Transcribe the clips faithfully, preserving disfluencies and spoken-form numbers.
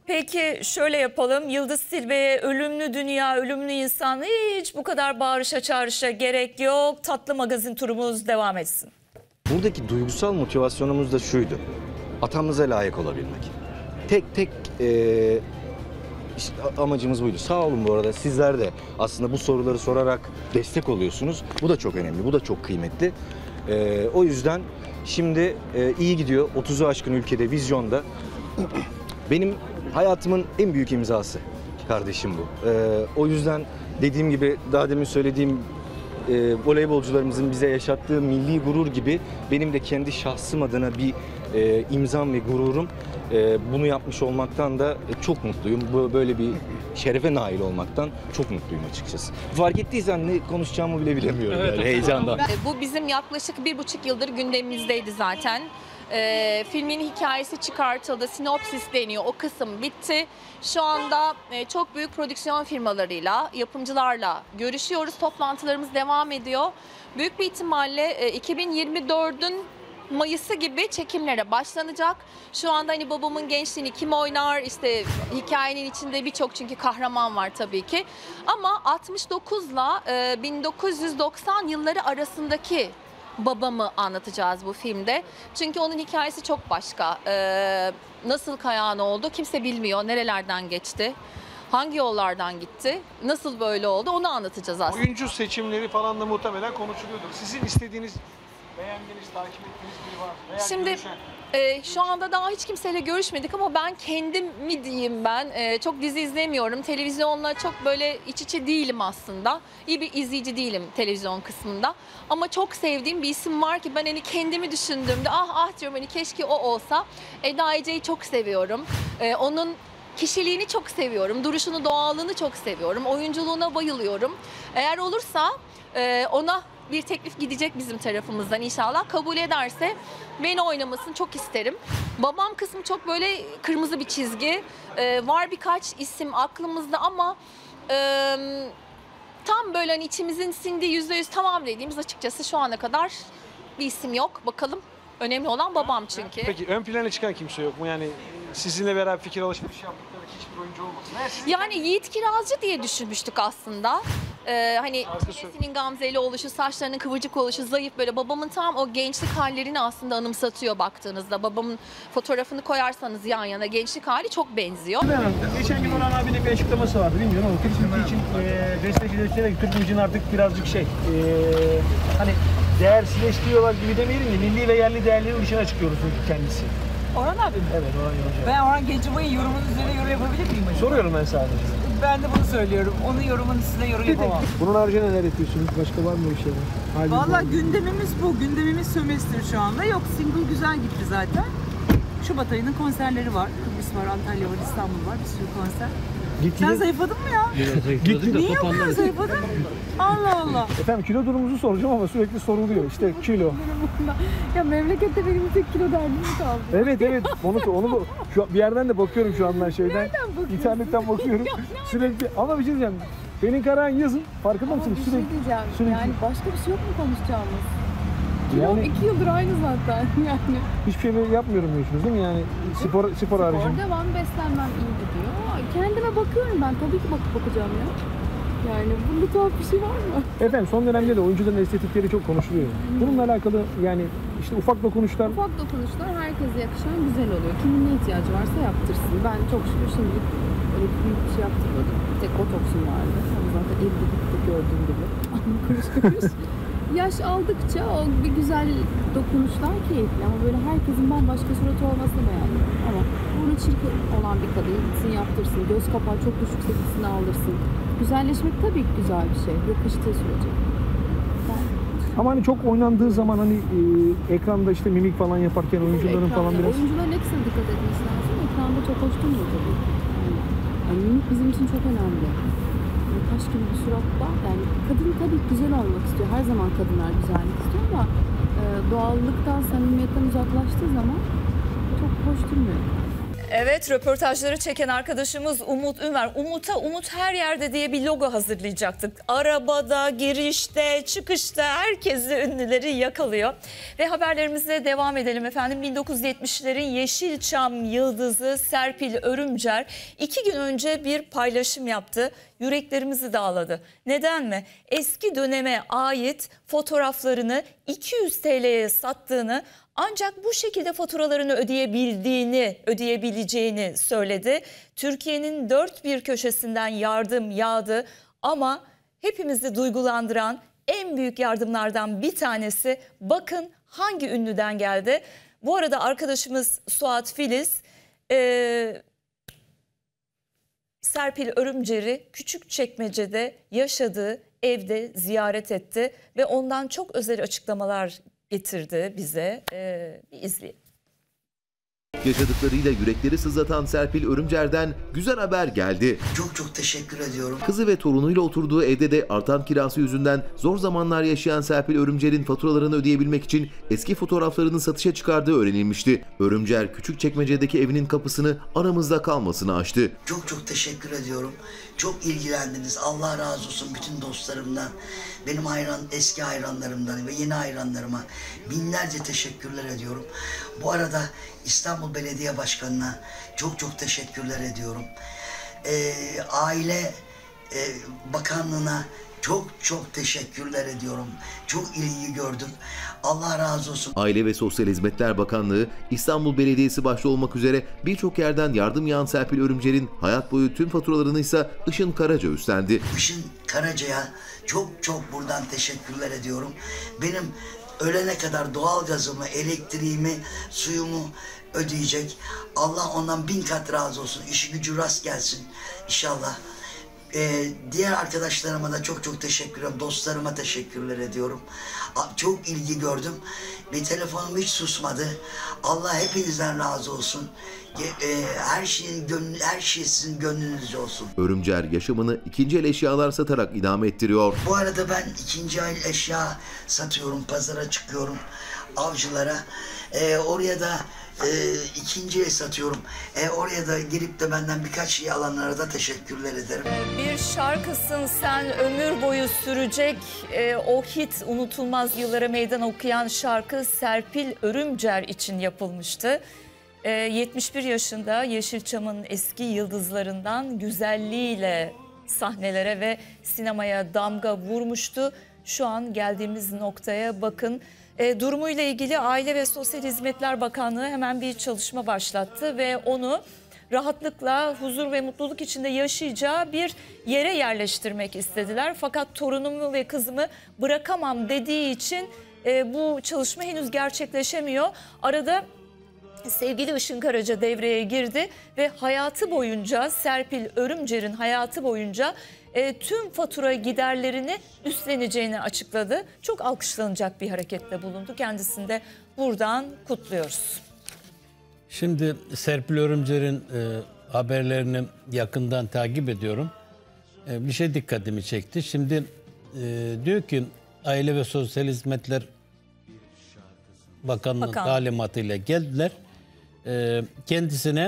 Peki şöyle yapalım. Yıldız Tilbe'ye ölümlü dünya, ölümlü insan, hiç bu kadar bağırışa çağrışa gerek yok. Tatlı magazin turumuz devam etsin. Buradaki duygusal motivasyonumuz da şuydu. Atamıza layık olabilmek. Tek tek e, işte amacımız buydu. Sağ olun bu arada, sizler de aslında bu soruları sorarak destek oluyorsunuz. Bu da çok önemli, bu da çok kıymetli. E, o yüzden şimdi e, iyi gidiyor. otuzu aşkın ülkede vizyonda. Benim hayatımın en büyük imzası kardeşim bu. Ee, o yüzden dediğim gibi, daha demin söylediğim e, voleybolcularımızın bize yaşattığı milli gurur gibi benim de kendi şahsım adına bir e, imzam ve gururum. E, bunu yapmış olmaktan da e, çok mutluyum. Bu, böyle bir şerefe nail olmaktan çok mutluyum açıkçası. Fark ettiysen ne konuşacağımı bile bilemiyorum, evet, böyle heyecandan. Bu bizim yaklaşık bir buçuk yıldır gündemimizdeydi zaten. Ee, filmin hikayesi çıkartıldı, sinopsis deniyor, o kısım bitti. Şu anda e, çok büyük prodüksiyon firmalarıyla, yapımcılarla görüşüyoruz, toplantılarımız devam ediyor. Büyük bir ihtimalle e, iki bin yirmi dördün Mayıs'ı gibi çekimlere başlanacak. Şu anda hani babamın gençliğini kim oynar, işte hikayenin içinde birçok çünkü kahraman var tabii ki. Ama altmış dokuzla e, bin dokuz yüz doksan yılları arasındaki babamı anlatacağız bu filmde. Çünkü onun hikayesi çok başka. Ee, nasıl Kayağan oldu kimse bilmiyor. Nerelerden geçti? Hangi yollardan gitti? Nasıl böyle oldu? Onu anlatacağız aslında. Oyuncu seçimleri falan da muhtemelen konuşuluyordur. Sizin istediğiniz, beğendiğiniz, takip ettiğiniz biri var mı? Veya Şimdi görüşen? e, şu anda daha hiç kimseyle görüşmedik ama ben kendim mi diyeyim ben. E, çok dizi izlemiyorum. Televizyonla çok böyle iç içe değilim aslında. İyi bir izleyici değilim televizyon kısmında. Ama çok sevdiğim bir isim var ki ben hani kendimi düşündüğümde ah ah diyorum hani keşke o olsa. Eda Ece'yi çok seviyorum. E, onun kişiliğini çok seviyorum. Duruşunu, doğallığını çok seviyorum. Oyunculuğuna bayılıyorum. Eğer olursa e, ona bir teklif gidecek bizim tarafımızdan inşallah. Kabul ederse beni oynamasını çok isterim. Babam kısmı çok böyle kırmızı bir çizgi. Ee, var birkaç isim aklımızda ama e, tam böyle hani içimizin sindiği yüzde yüz tamam dediğimiz açıkçası şu ana kadar bir isim yok. Bakalım. Önemli olan babam çünkü. Peki ön plana çıkan kimse yok mu? Yani sizinle beraber fikir alışveriş yaptıkları hiçbir oyuncu olmasın. Yani Yiğit Kirazcı diye düşünmüştük aslında. Ee, hani çenesinin gamzeli oluşu, saçlarının kıvırcık oluşu, zayıf böyle babamın tam o gençlik hallerini aslında anımsatıyor baktığınızda. Babamın fotoğrafını koyarsanız yan yana gençlik hali çok benziyor. Geçen gün Orhan abinin bir açıklaması vardı, bilmiyorum ama Türk için e, destekçiler için Türk için artık birazcık şey, e, hani değersizleştiriyorlar gibi demeyelim de milli ve yerli değerlerin dışına çıkıyoruz kendisi. Orhan abi mi? Evet, Orhan Hocam. Ben Orhan Gencebay'ın yorumunun üzerine yorum yapabilir miyim acaba? Soruyorum ben sadece. Ben de bunu söylüyorum. Onun yorumunun üstüne yorum yapamam. Bunun haricinde neler yapıyorsunuz? Başka var mı bir şey? Valla gündemimiz bu. Gündemimiz sömestr şu anda. Yok, single güzel gitti zaten. Şubat ayının konserleri var. Kıbrıs var, Antalya var, İstanbul var. Bir sürü konser. Gitgide... Sen zayıfladın mı ya? Gitgide Niye bu kadar zayıfladın? Allah Allah. Efendim kilo durumunuzu soracağım ama sürekli soruluyor. İşte kilo. Ya memlekette benim tek kilo derdim mi kaldı? Evet evet. Onu onu şu bir yerden de bakıyorum şu andan şeyden. Nereden bakıyorsun? İnternetten bakıyorum. Sürekli ama bir şey diyeceğim. Benim Karahan yazın. Farkında mısınız? Bir şey Sürekli. diyeceğim. sürekli. Yani başka bir şey yok mu konuşacağımız? Kilom Yani iki yıldır aynı zaten yani. hiçbir şey yapmıyorum diyorsunuz değil mi? Yani spor spor haricinde. Spor devam, beslenmem iyi gidiyor. Kendime bakıyorum ben. Tabii ki bakıp bakacağım ya. Yani bunda tuhaf bir şey var mı? Efendim son dönemde de oyuncuların estetikleri çok konuşuluyor. Bununla alakalı yani işte ufak dokunuşlar. Ufak dokunuşlar herkese yakışan güzel oluyor. Kimin ne ihtiyacı varsa yaptırsın. Ben çok şükür şimdilik öyle büyük bir şey yaptırmadım. Bir tek botoksum vardı. Ama zaten evde gitti gördüğüm gibi. Kuruş kuruş. Yaş aldıkça o bir güzel dokunuşlar keyifli ama böyle herkesin bambaşka suratı olmasını beğendim. Ama bunu çirkin olan bir kadın gitsin yaptırsın, göz kapağı çok düşükse gitsin aldırsın. Güzelleşmek tabii ki güzel bir şey, yakıştığı sürece. Yani... Ama hani çok oynandığı zaman hani e, ekranda işte mimik falan yaparken oyuncuların ekranda, falan biraz... Oyuncuların ekstra dikkat etmesi lazım. Ekranda çok hoş durmuyor tabii. Yani, yani mimik bizim için çok önemli. Taş gibi bir suratta, yani kadın tabii güzel olmak istiyor. Her zaman kadınlar güzellik istiyor ama e, doğallıktan, samimiyetten uzaklaştığı zaman çok hoş durmuyor. Evet, röportajları çeken arkadaşımız Umut Ünver. Umut'a Umut her yerde diye bir logo hazırlayacaktık. Arabada, girişte, çıkışta herkesi ünlüleri yakalıyor. Ve haberlerimize devam edelim efendim. bin dokuz yüz yetmişlerin Yeşilçam yıldızı Serpil Örümcer iki gün önce bir paylaşım yaptı. Yüreklerimizi dağladı. Neden mi? Eski döneme ait fotoğraflarını iki yüz TL'ye sattığını, ancak bu şekilde faturalarını ödeyebildiğini, ödeyebileceğini söyledi. Türkiye'nin dört bir köşesinden yardım yağdı ama hepimizi duygulandıran en büyük yardımlardan bir tanesi, bakın hangi ünlüden geldi. Bu arada arkadaşımız Suat Filiz e, Serpil Örümcer'i Küçükçekmece'de yaşadığı evde ziyaret etti ve ondan çok özel açıklamalar getirdi bize. Ee, bir izleyelim. Yaşadıklarıyla yürekleri sızlatan Serpil Örümcer'den güzel haber geldi. Çok çok teşekkür ediyorum. Kızı ve torunuyla oturduğu evde de artan kirası yüzünden zor zamanlar yaşayan Serpil Örümcer'in faturalarını ödeyebilmek için eski fotoğraflarını satışa çıkardığı öğrenilmişti. Örümcer Küçükçekmece'deki evinin kapısını aramızda kalmasını açtı. Çok çok teşekkür ediyorum. Çok ilgilendiniz. Allah razı olsun bütün dostlarımdan, benim hayran, eski hayranlarımdan ve yeni hayranlarıma binlerce teşekkürler ediyorum. Bu arada İstanbul Belediye Başkanı'na çok çok teşekkürler ediyorum. Ee, Aile e, Bakanlığı'na çok çok teşekkürler ediyorum. Çok ilgi gördüm. Allah razı olsun. Aile ve Sosyal Hizmetler Bakanlığı, İstanbul Belediyesi başta olmak üzere birçok yerden yardım yağan Serpil Örümcer'in hayat boyu tüm faturalarını ise Işın Karaca üstlendi. Işın Karaca'ya çok çok buradan teşekkürler ediyorum. Benim ölene kadar doğalgazımı, elektriğimi, suyumu ödeyecek. Allah ondan bin kat razı olsun. İşi gücü rast gelsin inşallah. Ee, diğer arkadaşlarıma da çok çok teşekkür ediyorum. Dostlarıma teşekkürler ediyorum. Çok ilgi gördüm. Ve telefonum hiç susmadı. Allah hepinizden razı olsun. Ee, her şeyin gönlü, her şey sizin gönlünüzce olsun. Örümcer yaşamını ikinci el eşyalar satarak idame ettiriyor. Bu arada ben ikinci el eşya satıyorum. Pazara çıkıyorum. Avcılara. Ee, oraya da e, ikinci el satıyorum. E, oraya da girip de benden birkaç şey alanlara da teşekkürler ederim. Bir şarkısın sen, ömür boyu sürecek. E, o hit, unutulmaz yıllara meydan okuyan şarkı Serpil Örümcer için yapılmıştı. E, yetmiş bir yaşında Yeşilçam'ın eski yıldızlarından güzelliğiyle sahnelere ve sinemaya damga vurmuştu. Şu an geldiğimiz noktaya bakın. E, durumuyla ilgili Aile ve Sosyal Hizmetler Bakanlığı hemen bir çalışma başlattı ve onu rahatlıkla, huzur ve mutluluk içinde yaşayacağı bir yere yerleştirmek istediler. Fakat torunumu ve kızımı bırakamam dediği için e, bu çalışma henüz gerçekleşemiyor. Arada sevgili Işın Karaca devreye girdi ve hayatı boyunca, Serpil Örümcer'in hayatı boyunca e, tüm fatura giderlerini üstleneceğini açıkladı. Çok alkışlanacak bir harekette bulundu. Kendisini de buradan kutluyoruz. Şimdi Serpil Örümcer'in e, haberlerini yakından takip ediyorum. E, bir şey dikkatimi çekti. Şimdi e, diyor ki Aile ve Sosyal Hizmetler Bakanlığı Bakan. talimatıyla geldiler. E, kendisine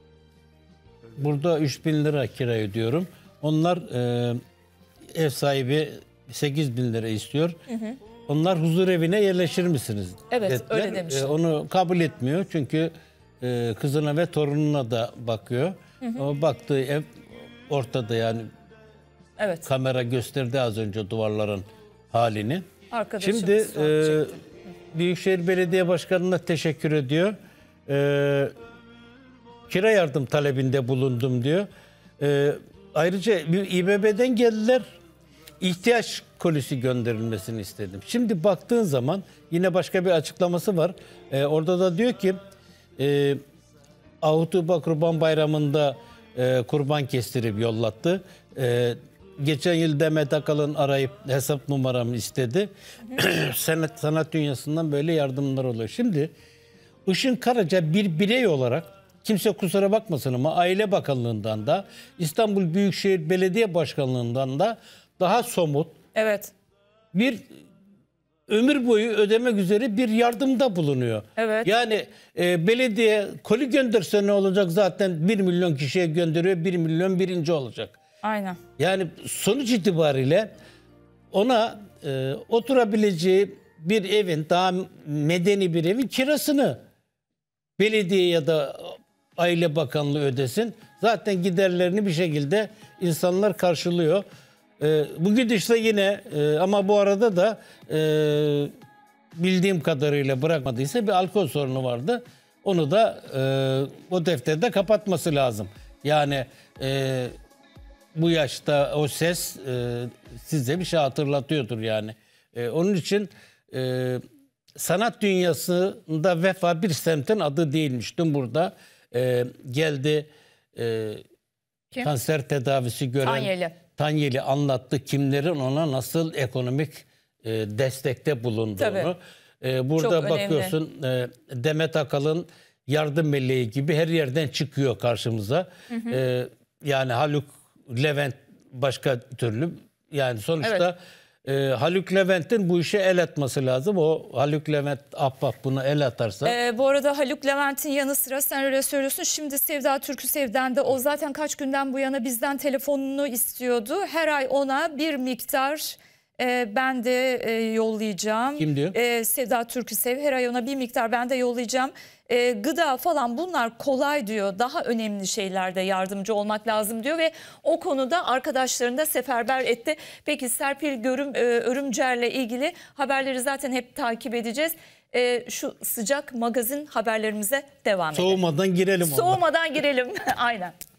burada üç bin lira kira ödüyorum. Onlar e, ev sahibi sekiz bin lira istiyor. Hı hı. Onlar huzur evine yerleşir misiniz? Evet, dediler. öyle demişler. E, onu kabul etmiyor çünkü e, kızına ve torununa da bakıyor. Hı hı. O baktığı ev ortada, yani evet. Kamera gösterdi az önce duvarların halini. Arkadaşımız Şimdi e, Büyükşehir Belediye Başkanı'na teşekkür ediyor. E, kira yardım talebinde bulundum diyor. E, ayrıca İ B B'den geldiler. İhtiyaç kolisi gönderilmesini istedim. Şimdi baktığın zaman yine başka bir açıklaması var. E, orada da diyor ki e, Ahutuba Kurban Bayramı'nda e, kurban kestirip yollattı. E, geçen yıl Demet Akalın arayıp hesap numaramı istedi. sanat, sanat dünyasından böyle yardımlar oluyor. Şimdi Işın Karaca bir birey olarak, kimse kusura bakmasın ama Aile Bakanlığı'ndan da İstanbul Büyükşehir Belediye Başkanlığı'ndan da daha somut, evet, bir ömür boyu ödemek üzere bir yardımda bulunuyor. Evet. Yani e, belediye koli gönderse ne olacak, zaten bir milyon kişiye gönderiyor, bir milyon birinci olacak. Aynen. Yani sonuç itibariyle ona e, oturabileceği bir evin, daha medeni bir evin kirasını belediye ya da Aile Bakanlığı ödesin. Zaten giderlerini bir şekilde insanlar karşılıyor. E, bu gidişle yine e, ama bu arada da e, bildiğim kadarıyla bırakmadıysa bir alkol sorunu vardı. Onu da e, o defterde kapatması lazım. Yani e, bu yaşta o ses e, size bir şey hatırlatıyordur yani. E, onun için e, sanat dünyasında Vefa bir semtin adı değilmiş. Dün burada e, geldi e, kanser tedavisi gören Tanyeli. Tanyeli anlattı kimlerin ona nasıl ekonomik e, destekte bulunduğunu. E, burada Çok bakıyorsun e, Demet Akalın yardım meleği gibi her yerden çıkıyor karşımıza. Hı hı. E, yani Haluk Levent başka türlü. Yani sonuçta evet. e, Haluk Levent'in bu işe el atması lazım. O Haluk Levent ahbap buna el atarsa. Ee, bu arada Haluk Levent'in yanı sıra sen öyle söylüyorsun. Şimdi Sevda Türküsev'den de o zaten kaç günden bu yana bizden telefonunu istiyordu. Her ay ona bir miktar e, ben de e, yollayacağım. Kim diyor? E, Sevda Türküsev her ay ona bir miktar ben de yollayacağım. E, gıda falan bunlar kolay diyor. Daha önemli şeylerde yardımcı olmak lazım diyor ve o konuda arkadaşlarını da seferber etti. Peki Serpil Görüm, e, Örümcer'le ilgili haberleri zaten hep takip edeceğiz. E, şu sıcak magazin haberlerimize devam edelim. Soğumadan girelim. Soğumadan girelim. Aynen.